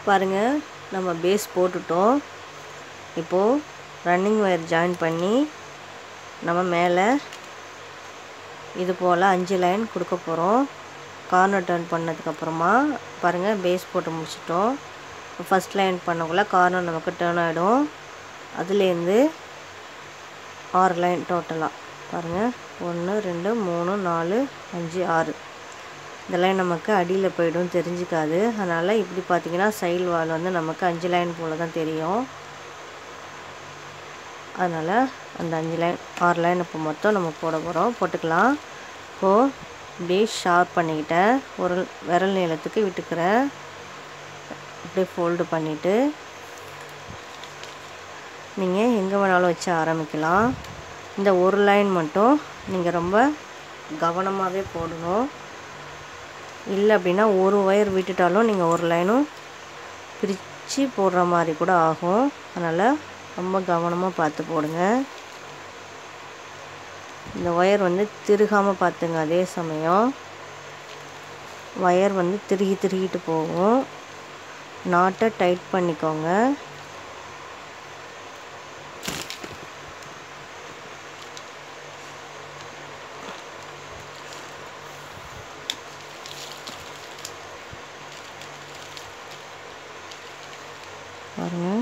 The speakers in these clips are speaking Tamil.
பாருங்கள், நம்ம பேஸ் போட்டுட்டோம். இப்போது ரன்னிங் ஒயர் ஜாயின் பண்ணி நம்ம மேலே இது போல் 5 லைன் கொடுக்க போகிறோம். கார்னர் டர்ன் பண்ணதுக்கப்புறமா பாருங்கள், பேஸ் போட்டு முடிச்சிட்டோம். ஃபஸ்ட் லைன் பண்ணக்குள்ள கார்னர் நமக்கு டர்ன் ஆகிடும். அதுலேருந்து 6 லைன் டோட்டலாக பாருங்கள், 1 2 3 4 5 6. இந்த லைன் நமக்கு அடியில் போய்டும், தெரிஞ்சிக்காது. அதனால் இப்படி பார்த்திங்கன்னா சைடு வால் வந்து நமக்கு 5 லைன் போல் தான் தெரியும். அதனால் அந்த 5 லைன் 6 லைன் இப்போ மொத்தம் நம்ம போட போகிறோம். போட்டுக்கலாம். இப்போது இப்படி ஷார்ப் பண்ணிக்கிட்டேன், ஒரு விரல் நீளத்துக்கு விட்டுக்கிறேன். அப்படியே ஃபோல்டு பண்ணிவிட்டு நீங்கள் எங்கே வேணாலும் வச்சு ஆரம்பிக்கலாம். இந்த ஒரு லைன் மட்டும் நீங்கள் ரொம்ப கவனமாகவே போடணும். இல்லை அப்படின்னா ஒரு ஒயர் விட்டுட்டாலும் நீங்கள் ஒரு லைனும் பிரித்து போடுற மாதிரி கூட ஆகும். அதனால் ரொம்ப கவனமாக பார்த்து போடுங்க. இந்த ஒயர் வந்து திருகாமல் பார்த்துங்க. அதே சமயம் ஒயர் வந்து திருகிட்டு போகும். நாட்டை டைட் பண்ணிக்கோங்க. பாருங்கள்,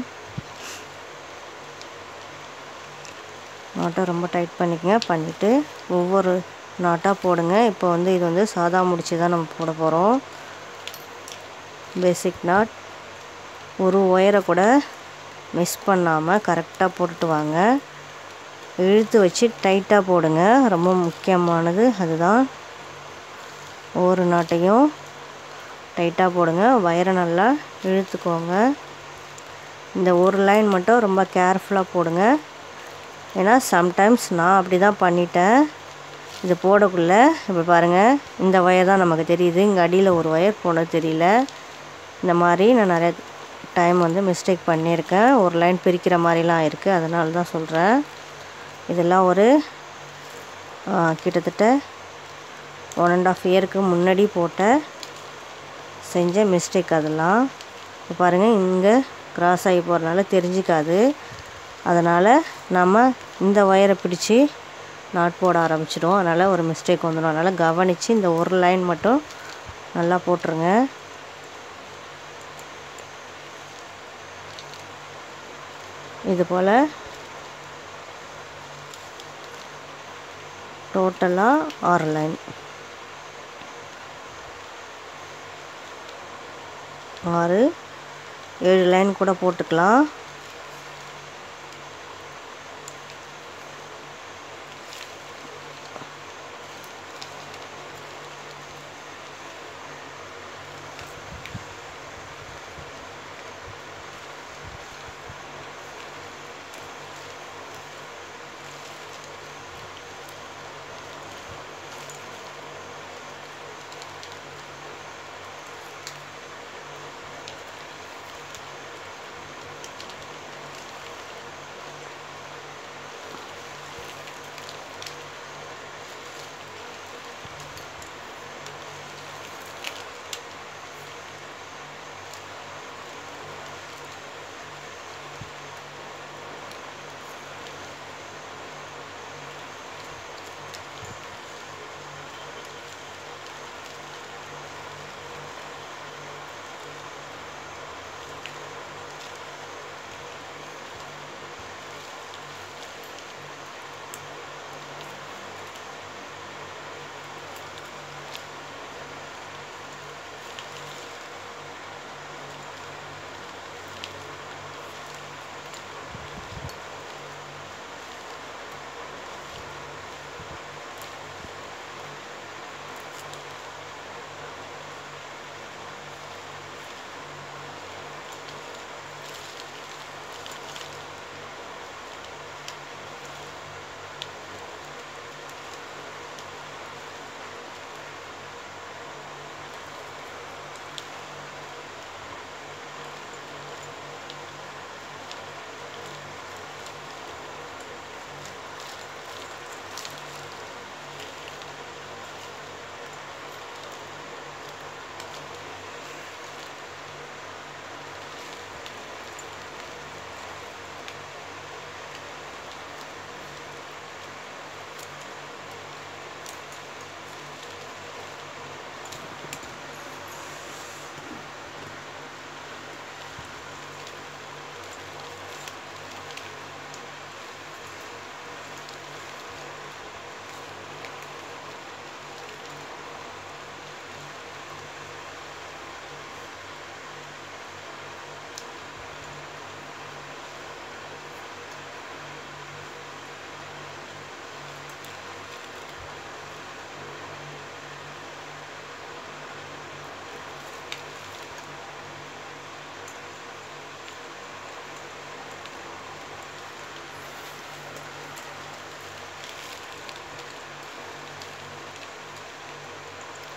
நாட்டை ரொம்ப டைட் பண்ணிக்கங்க. பண்ணிவிட்டு ஒவ்வொரு நாட்டாக போடுங்க. இப்போ வந்து இது வந்து சாதா முடிச்சு தான் நம்ம போட போகிறோம். Basic knot. ஒரு ஒயரை கூட மிஸ் பண்ணாமல் கரெக்டாக போட்டுட்டு வாங்க. இழுத்து வச்சு டைட்டாக போடுங்க. ரொம்ப முக்கியமானது அதுதான். ஒவ்வொரு நாட்டையும் டைட்டாக போடுங்க. ஒயரை நல்லா இழுத்துக்கோங்க. இந்த ஒரு லைன் மட்டும் ரொம்ப கேர்ஃபுல்லாக போடுங்க. ஏன்னா சம்டைம்ஸ் நான் அப்படி தான் பண்ணிட்டேன். இது போடக்குள்ளே இப்போ பாருங்கள், இந்த ஒயர் தான் நமக்கு தெரியுது. இங்கே அடியில் ஒரு ஒயர் போனது தெரியல. இந்த மாதிரி நான் நிறைய டைம் வந்து மிஸ்டேக் பண்ணியிருக்கேன். ஒரு லைன் பிரிக்கிற மாதிரிலாம் இருக்குது. அதனால தான் சொல்கிறேன். இதெல்லாம் ஒரு கிட்டத்தட்ட 1.5 இயருக்கு முன்னாடி செஞ்ச மிஸ்டேக் அதெல்லாம். இப்போ பாருங்கள், இங்கே கிராஸ் ஆகி போகிறனால தெரிஞ்சிக்காது. அதனால் நம்ம இந்த ஒயரை பிடிச்சி நாட் போட ஆரம்பிச்சிடுவோம். அதனால் ஒரு மிஸ்டேக் வந்துடும். அதனால் கவனித்து இந்த ஒரு லைன் மட்டும் நல்லா போட்டுருங்க. இது போல் டோட்டலாக 6 லைன், 6 7 லைன் கூட போட்டுக்கலாம்.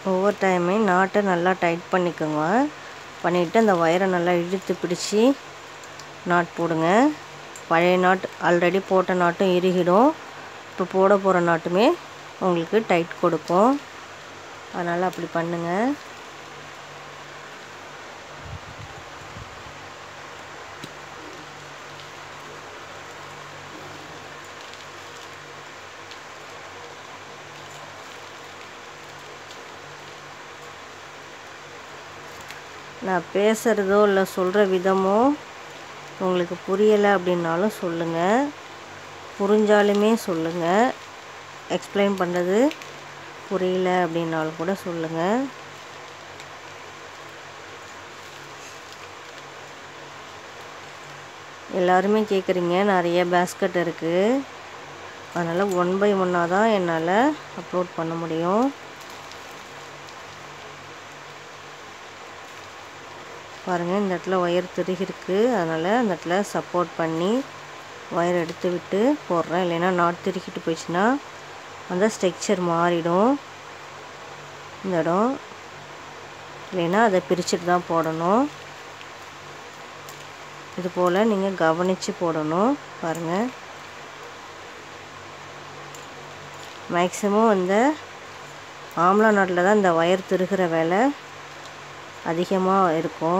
ஒவ்வொரு டைமே நாட்டை நல்லா டைட் பண்ணிக்கோங்க. பண்ணிவிட்டு அந்த ஒயரை நல்லா இழுத்து பிடிச்சி நாட் போடுங்க. பழைய நாட் ஆல்ரெடி போட்ட நாட்டும் இறுகிடும். இப்போ போட போகிற நாட்டுமே உங்களுக்கு டைட் கொடுக்கும். அதனால் அப்படி பண்ணுங்கள். நான் பேசுகிறதோ இல்லை சொல்கிற விதமோ உங்களுக்கு புரியலை அப்படின்னாலும் சொல்லுங்கள். புரிஞ்சாலுமே சொல்லுங்கள். எக்ஸ்பிளைன் பண்ணுறது புரியல அப்படின்னாலும் கூட சொல்லுங்கள். எல்லாருமே கேட்குறீங்க, நிறைய பேஸ்கட் இருக்குது. அதனால் 1 by 1 தான் என்னால் அப்லோட் பண்ண முடியும். பாருங்கள், இந்த இடத்துல ஒயர் திருகிருக்கு. அதனால் அந்த இடத்துல சப்போர்ட் பண்ணி ஒயர் எடுத்து விட்டு போடுறேன். இல்லைன்னா நாட் திருக்கிட்டு போயிடுச்சுன்னா அந்த ஸ்ட்ரக்சர் மாறிடும் இந்த இடம். இல்லைன்னா அதை பிரிச்சுட்டு தான் போடணும். இது போல் நீங்கள் கவனித்து போடணும். பாருங்கள், மேக்ஸிமம் இந்த ஆம்லா நாட்டில் தான் இந்த ஒயர் திருகிற வேலை அதிகமாக இருக்கும்.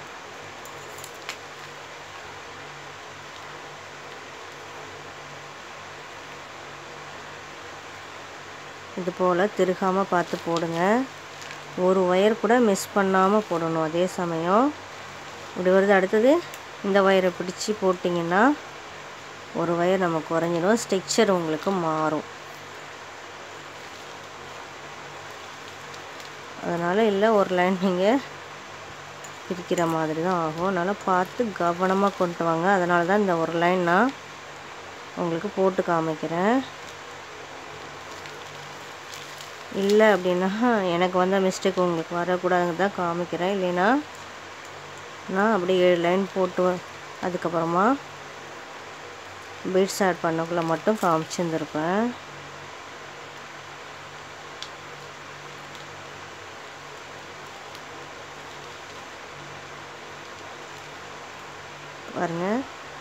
இது போல் திருகாமல் பார்த்து போடுங்க. ஒரு ஒயர் கூட மிஸ் பண்ணாமல் போடணும். அதே சமயம் இப்படி வருது. அடுத்தது இந்த ஒயரை பிடிச்சி போட்டிங்கன்னா ஒரு ஒயர் நம்ம குறைஞ்சிடும். ஸ்ட்ரக்சர் உங்களுக்கு மாறும். அதனால் இல்லை, ஒரு லைன் நீங்கள் பிரிக்கிற மாதிரி தான் ஆகும். அதனால் பார்த்து கவனமாக கொண்டு வாங்க. அதனால தான் இந்த ஒரு லைன் நான் உங்களுக்கு போட்டு காமிக்கிறேன். இல்லை அப்படின்னா எனக்கு வந்த மிஸ்டேக் உங்களுக்கு வரக்கூடாதுங்க தான் காமிக்கிறேன். இல்லைன்னா நான் அப்படியே 7 லைன் போட்டு அதுக்கப்புறமா பீட்ஸ் ஆட் பண்ணக்குள்ளே மட்டும் காமிச்சிருந்துருப்பேன். பாருங்கள்,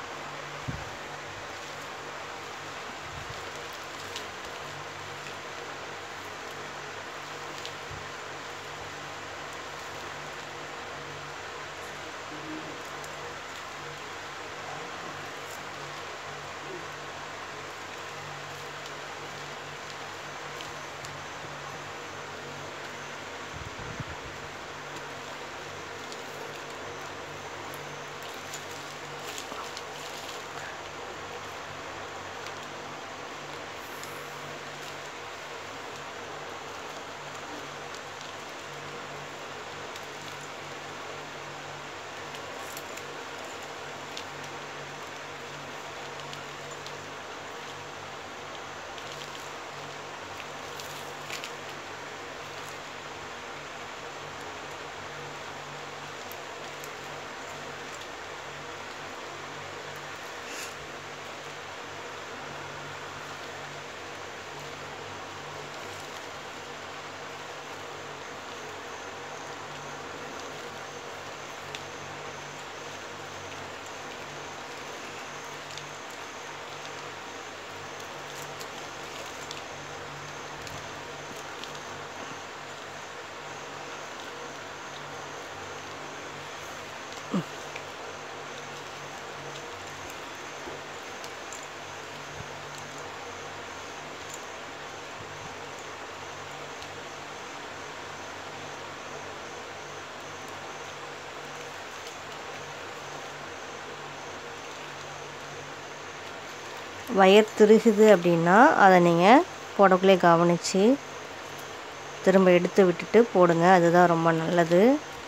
ஒயர் திருகுது அப்படின்னா அதை நீங்கள் போடக்குள்ளே கவனித்து திரும்ப எடுத்து விட்டுட்டு போடுங்க. அதுதான் ரொம்ப நல்லது.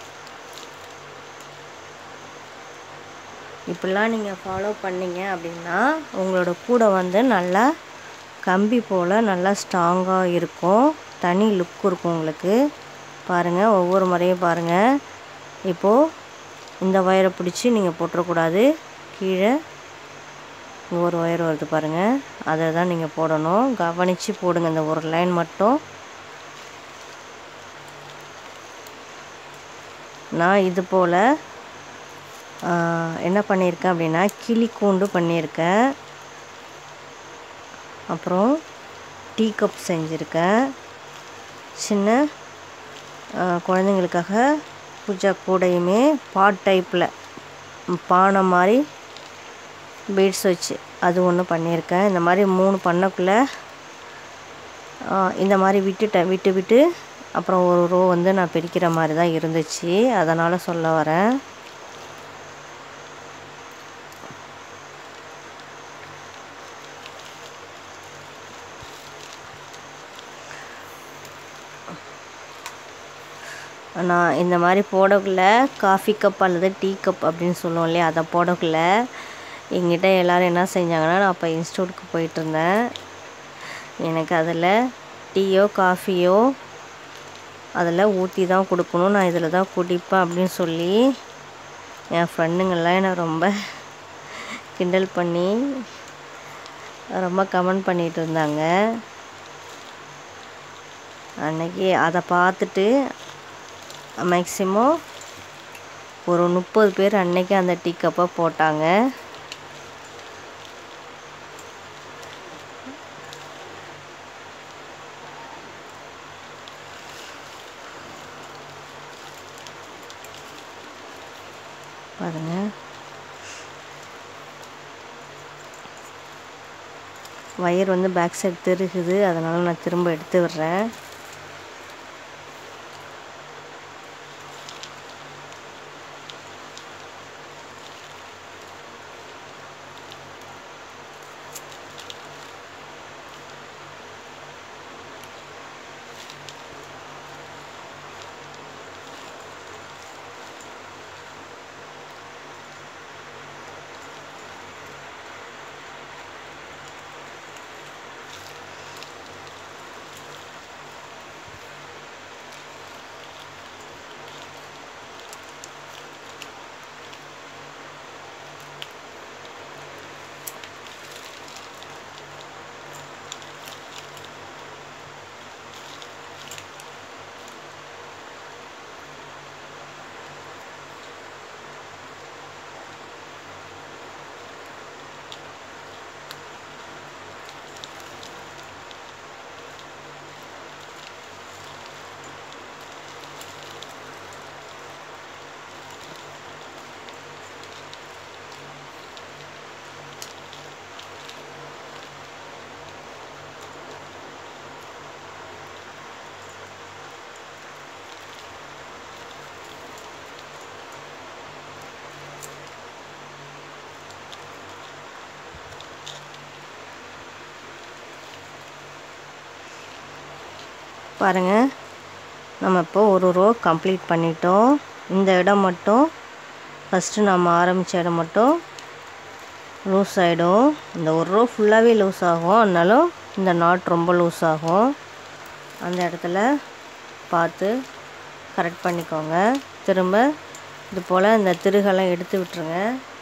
இப்படிலாம் நீங்கள் ஃபாலோ பண்ணிங்க அப்படின்னா உங்களோட கூடை வந்து நல்லா கம்பி போல் நல்லா ஸ்ட்ராங்காக இருக்கும். தனி லுக் இருக்கும் உங்களுக்கு. பாருங்கள், ஒவ்வொரு முறையும் பாருங்கள். இப்போது இந்த ஒயரை பிடிச்சி நீங்கள் போட்டுறக்கூடாது. கீழே ஒரு ஒயர் வருது பாருங்கள், அதை தான் நீங்கள் போடணும். கவனித்து போடுங்க. இந்த ஒரு லைன் மட்டும் நான் இது போல் என்ன பண்ணியிருக்கேன் அப்படின்னா கிளி கூண்டு பண்ணியிருக்கேன். அப்புறம் டீ கப் செஞ்சுருக்கேன். சின்ன குழந்தைங்களுக்காக பூஜா கூடையுமே பாட் டைப்பில் பானை மாதிரி பீட்ஸ் வச்சு அது ஒன்று பண்ணியிருக்கேன். இந்த மாதிரி 3 பண்ணக்குள்ளே இந்த மாதிரி விட்டு அப்புறம் ஒரு ரோ வந்து நான் பிரிக்கிற மாதிரி தான் இருந்துச்சு. அதனால் சொல்ல வரேன். நான் இந்த மாதிரி போடக்குள்ள காஃபி கப் அல்லது டீ கப் அப்படின்னு சொல்லுவோம் இல்லையா, அதை போடக்குள்ள எங்கிட்ட எல்லோரும் என்ன செஞ்சாங்கன்னா, நான் அப்போ இன்ஸ்டியூட்டுக்கு போயிட்டுருந்தேன். எனக்கு அதில் டீயோ காஃபியோ அதில் ஊற்றி தான் கொடுக்கணும், நான் இதில் தான் குடிப்பேன் அப்படின்னு சொல்லி என் ஃப்ரெண்டுங்கள்லாம் என்னை ரொம்ப கிண்டல் பண்ணி ரொம்ப கமெண்ட் பண்ணிகிட்டு இருந்தாங்க. அன்றைக்கி அதை பார்த்துட்டு மேக்ஸிமம் ஒரு 30 பேர் அன்றைக்கி அந்த டீ கப்பை போட்டாங்க. பாருங்கள், வயர் வந்து பேக் சைடு திருகுது, அதனால் நான் திரும்ப எடுத்து விடுறேன். பாருங்கள், நம்ம இப்போ ஒரு ரோ கம்ப்ளீட் பண்ணிட்டோம். இந்த இடம் மட்டும் ஃபஸ்ட்டு நம்ம ஆரம்பித்த இடம் மட்டும் லூஸ் ஆகிடும். இந்த ஒரு ரோ ஃபுல்லாகவே லூஸ் ஆகும், அதனாலும் இந்த நாட் ரொம்ப லூஸ் ஆகும். அந்த இடத்துல பார்த்து கரெக்ட் பண்ணிக்கோங்க. திரும்ப இது போல் இந்த திருகெல்லாம் எடுத்து விட்டுருங்க.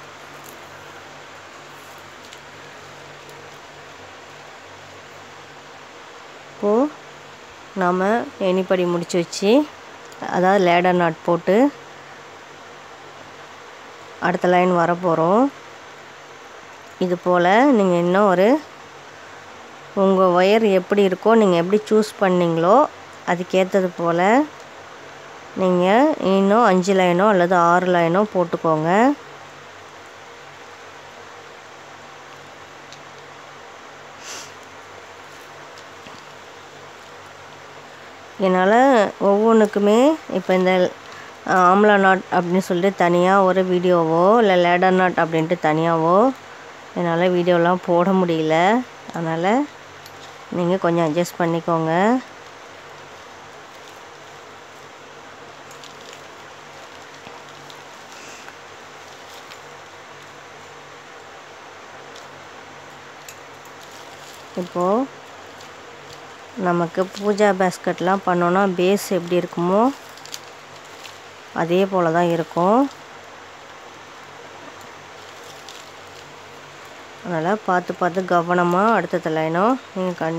இப்போது நாம் எனிப்படி முடிச்சு வச்சு, அதாவது லேடர் நாட் போட்டு அடுத்த லைன் வர போகிறோம். இது போல் நீங்கள் இன்னும் உங்கள் ஒயர் எப்படி இருக்கோ, நீங்கள் எப்படி சூஸ் பண்ணிங்களோ அதுக்கேற்றது போல் நீங்கள் இன்னும் 5 லைனோ அல்லது 6 லைனோ போட்டுக்கோங்க. என்னால் ஒவ்வொன்றுக்குமே இப்போ இந்த ஆம்லா நாட் அப்படின்னு சொல்லிட்டு தனியாக ஒரு வீடியோவோ இல்லை லேடர் நாட் அப்படின்ட்டு தனியாகவோ என்னால் வீடியோலாம் போட முடியல. அதனால் நீங்கள் கொஞ்சம் அட்ஜஸ்ட் பண்ணிக்கோங்க. இப்போது நமக்கு பூஜா பேஸ்கெட்லாம் பண்ணோன்னா பேஸ் எப்படி இருக்குமோ அதே போல் தான் இருக்கும். அதனால் பார்த்து கவனமாக அடுத்த லைனும் நீங்கள்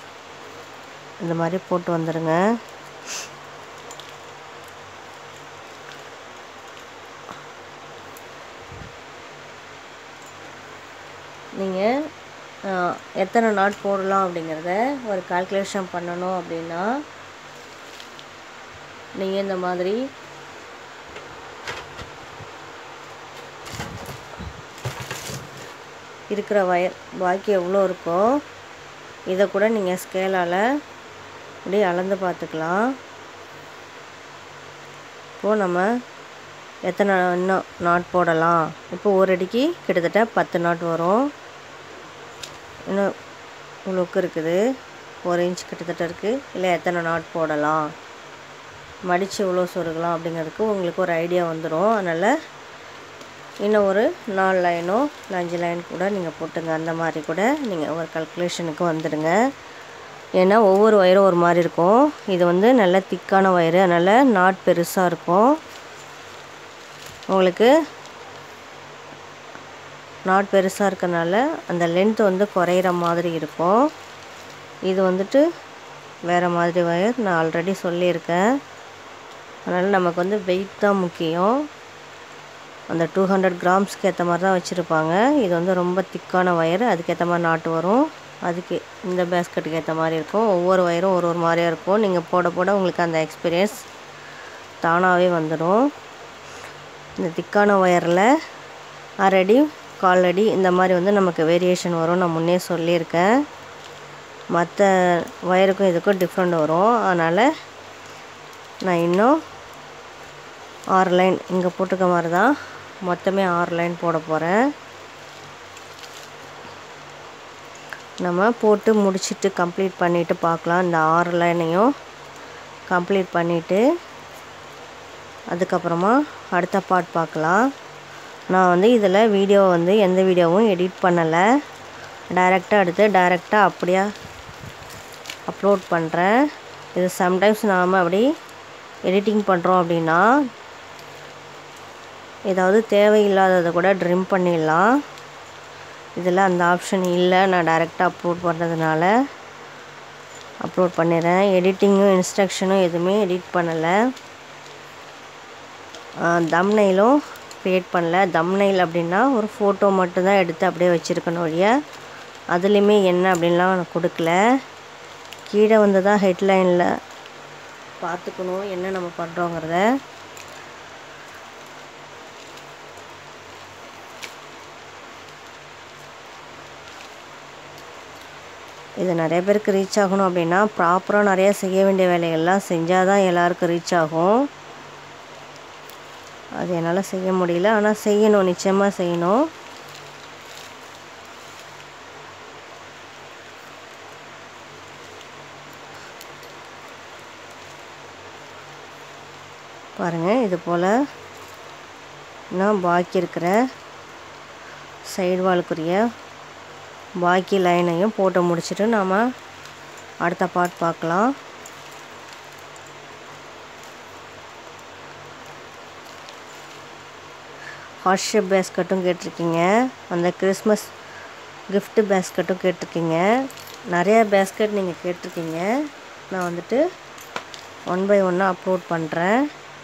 இந்த மாதிரி போட்டு வந்துடுங்க. நீங்கள் எத்தனை நாட் போடலாம் அப்படிங்கிறத ஒரு கால்குலேஷன் பண்ணணும் அப்படின்னா நீங்கள் இந்த மாதிரி இருக்கிற வயர் பாக்கி எவ்வளோ இருக்கோ இதை கூட நீங்கள் ஸ்கேலால் இப்படி அளந்து பார்த்துக்கலாம். இப்போது நம்ம எத்தனை இன்னும் நாட் போடலாம். இப்போ ஒரு அடிக்கு கிட்டத்தட்ட 10 நாட் வரும். இன்னும் இவ்வளோக்கு இருக்குது, 1 இன்ச் கிட்டத்தட்ட இருக்குது. இல்லை எத்தனை நாட் போடலாம், மடித்து இவ்வளோ சொருகலாம் அப்படிங்கிறதுக்கு உங்களுக்கு ஒரு ஐடியா வந்துடும். அதனால் இன்னும் ஒரு 4 லைனோ இல்லை 5 லைன் கூட நீங்கள் போட்டுங்க. அந்த மாதிரி கூட நீங்கள் ஒரு கல்குலேஷனுக்கு வந்துடுங்க. ஏன்னா ஒவ்வொரு ஒயரும் ஒரு மாதிரி இருக்கும். இது வந்து நல்ல திக்கான ஒயரு, அதனால் நாட் பெருசாக இருக்கும். உங்களுக்கு நாட் பெருசாக இருக்கனால அந்த லென்த் வந்து குறையிற மாதிரி இருக்கும். இது வந்துட்டு வேறு மாதிரி ஒயர், நான் ஆல்ரெடி சொல்லியிருக்கேன். அதனால் நமக்கு வந்து வெயிட் தான் முக்கியம். அந்த 200 கிராம்ஸ்க்கு ஏற்ற மாதிரி தான் வச்சுருப்பாங்க. இது வந்து ரொம்ப திக்கான ஒயர், அதுக்கேற்ற மாதிரி நாட்டு வரும். அதுக்கு இந்த பேஸ்கெட்டுக்கு ஏற்ற மாதிரி இருக்கும். ஒவ்வொரு ஒயரும் ஒரு மாதிரியாக இருக்கும். நீங்கள் போட போட உங்களுக்கு அந்த எக்ஸ்பீரியன்ஸ் தானாகவே வந்துடும். இந்த திக்கான ஒயரில் 1/2 அடி 1/4 அடி இந்த மாதிரி வந்து நமக்கு வேரியேஷன் வரும். நான் முன்னே சொல்லியிருக்கேன். மற்ற ஒயருக்கும் இதுக்கும் டிஃப்ரெண்ட் வரும். அதனால் நான் இன்னும் 6 லைன் இங்கே போட்டுக்க மாதிரி தான் மொத்தமே 6 லைன் போட போகிறேன். நம்ம போட்டு முடிச்சுட்டு கம்ப்ளீட் பண்ணிவிட்டு பார்க்கலாம். இந்த 6 லைனையும் கம்ப்ளீட் பண்ணிவிட்டு அதுக்கப்புறமா அடுத்த பார்ட் பார்க்கலாம். நான் வந்து இதில் வீடியோ வந்து எந்த வீடியோவும் எடிட் பண்ணலை, டைரெக்டாக அப்படியே அப்லோட் பண்ணுறேன். இது சம்டைம்ஸ் நாம் அப்படி எடிட்டிங் பண்ணுறோம் அப்படின்னா ஏதாவது தேவையில்லாததை கூட ட்ரிம் பண்ணிடலாம். இதில் அந்த ஆப்ஷன் இல்லை, நான் டைரெக்டாக அப்லோட் பண்ணுறதுனால அப்லோட் பண்ணிடுறேன். எடிட்டிங்கும் இன்ஸ்ட்ரக்ஷனும் எதுவுமே எடிட் பண்ணலை. தம்ப்நெயிலும் க்ரியேட் பண்ணல. தம்ப்நெயில் அப்படின்னா ஒரு ஃபோட்டோ மட்டும்தான் எடுத்து அப்படியே வச்சுருக்கணும் ஒழிய அதுலேயுமே என்ன அப்படின்லாம் நான் கொடுக்கல. கீழே வந்து தான் ஹெட்லைனில் பார்த்துக்கணும் என்ன நம்ம பண்ணுறோங்கிறத. இது நிறைய பேருக்கு ரீச் ஆகணும் அப்படின்னா ப்ராப்பராக நிறையா செய்ய வேண்டிய வேலைகள்லாம் செஞ்சால் தான் எல்லாருக்கும் ரீச் ஆகும். அது என்னால் செய்ய முடியல, ஆனால் செய்யணும், நிச்சயமாக செய்யணும். பாருங்கள், இது போல் நான் பாக்கி இருக்கிற சைடு வாலுக்குரிய பாக்கி லைனையும் போட்டு முடிச்சுட்டு நாம் அடுத்த பார்ட் பார்க்கலாம். ஹார்ட் ஷேப் பேஸ்கட்டும் கேட்டிருக்கீங்க, அந்த கிறிஸ்மஸ் gift பேஸ்கட்டும் கேட்டிருக்கீங்க. நிறையா பேஸ்கட் நீங்கள் கேட்டிருக்கீங்க. நான் வந்துட்டு 1 by 1 அப்லோட் பண்ணுறேன்.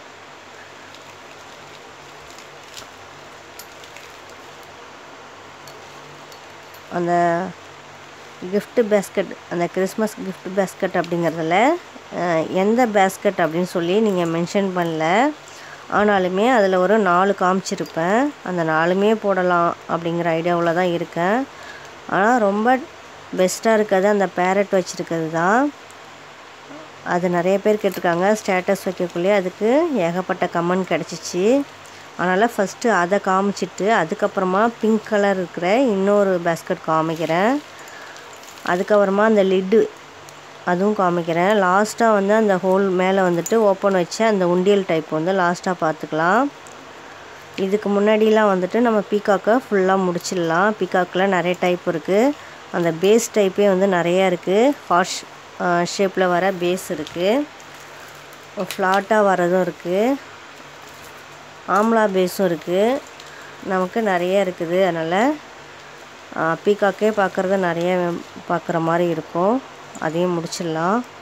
அந்த gift பேஸ்கட், அந்த கிறிஸ்மஸ் gift பேஸ்கட் அப்படிங்கிறதுல எந்த பேஸ்கட் அப்படின்னு சொல்லி நீங்கள் மென்ஷன் பண்ணல. ஆனாலுமே அதில் ஒரு 4 காமிச்சிருப்பேன். அந்த 4மே போடலாம் அப்படிங்கிற ஐடியாவில் தான் இருக்கேன். ஆனால் ரொம்ப பெஸ்ட்டாக இருக்கிறது அந்த பேரட் வச்சுருக்கிறது தான். அது நிறைய பேர் கேட்டிருக்காங்க. ஸ்டேட்டஸ் வைக்கக்குள்ளே அதுக்கு ஏகப்பட்ட கமெண்ட் கிடச்சிச்சு. அதனால் ஃபஸ்ட்டு அதை காமிச்சிட்டு அதுக்கப்புறமா பிங்க் கலர் இருக்கிற இன்னொரு பேஸ்கட் காமிக்கிறேன். அதுக்கப்புறமா அந்த லிட்டு அதுவும் காமிக்கிறேன். லாஸ்ட்டாக வந்து அந்த ஹோல் மேலே வந்துட்டு ஓப்பன் வச்ச அந்த உண்டியல் டைப் வந்து லாஸ்ட்டாக பார்த்துக்கலாம். இதுக்கு முன்னாடிலாம் வந்துட்டு நம்ம பீகாக்கை ஃபுல்லாக முடிச்சிடலாம். பீகாக்கில் நிறைய டைப் இருக்குது. அந்த பேஸ் டைப்பே வந்து நிறையா இருக்குது. ஹார்ட் ஷேப்பில் வர பேஸ் இருக்குது, ஃப்ளாட்டாக வரதும் இருக்குது, ஆம்லா பேஸும் இருக்குது. நமக்கு நிறைய இருக்குது. அதனால் பீகாக்கே பார்க்குறது நிறைய பார்க்குற மாதிரி இருக்கும். அதையும் முடிச்சிடலாம்.